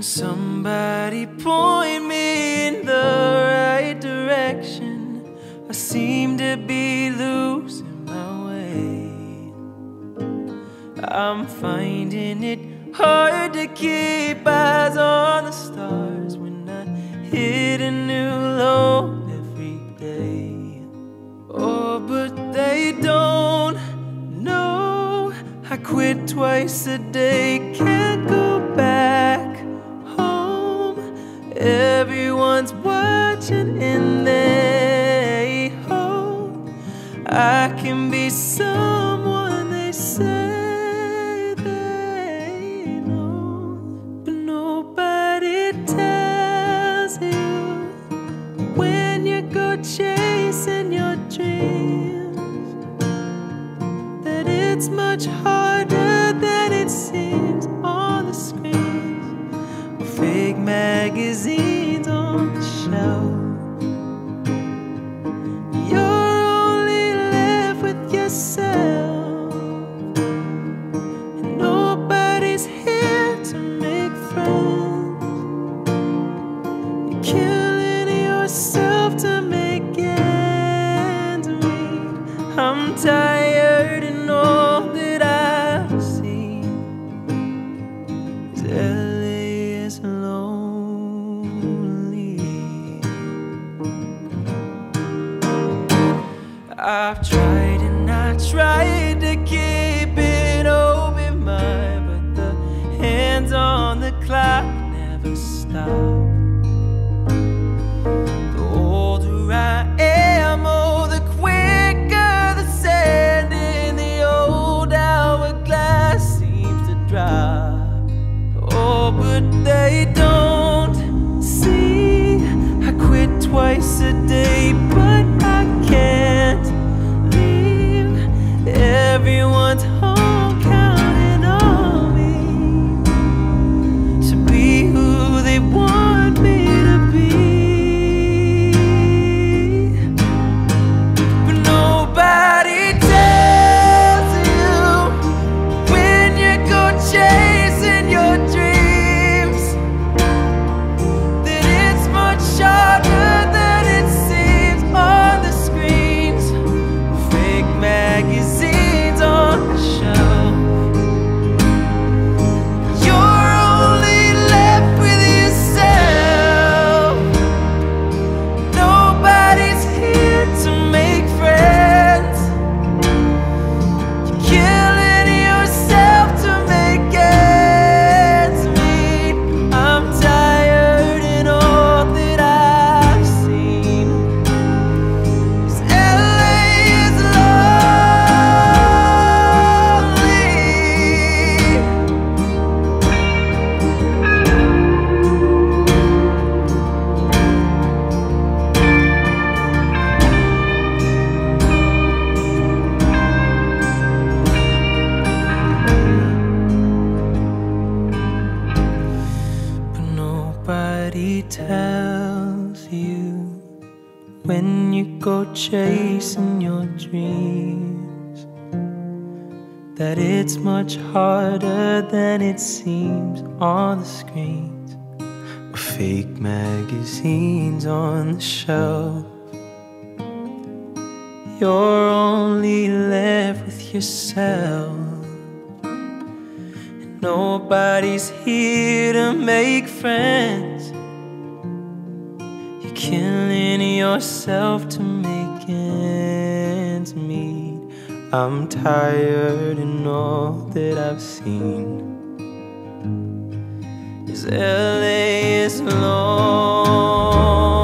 Somebody point me in the right direction. I seem to be losing my way. I'm finding it hard to keep eyes on the stars when I hit a new low every day. Oh, but they don't know I quit twice a day, can't go back home. Everyone's watching and they hope I can be someone they say they know. But nobody tells you when you go chasing your dreams that it's much harder than it seems on the screens or fake magazines on the shelf. You're only left with yourself, and nobody's here to make friends. You're killing yourself to make ends meet. I'm tired and all that I've seen is LA is lonely. I've tried and I tried to keep an open mind, but the hands on the clock never stop. The older I am, oh, the quicker the sand in the old hourglass seems to drop. Oh, but they don't see I quit twice a day, but I can't leave. Everyone's home counting on me to be who they want me to be. But nobody tells you when you go chasing your dreams that it's much harder than it seems on the screens, fake magazines on the shelf. You're only left with yourself. Nobody's here to make friends. You're killing yourself to make ends meet. I'm tired and all that I've seen is LA is lonely. But nobody tells you when you go chasing your dreams that it's much harder than it seems on the screens or fake magazines on the shelf. You're only left with yourself, and nobody's here to make friends. You're killing yourself to make ends meet. I'm tired and all that I've seen is LA is lonely.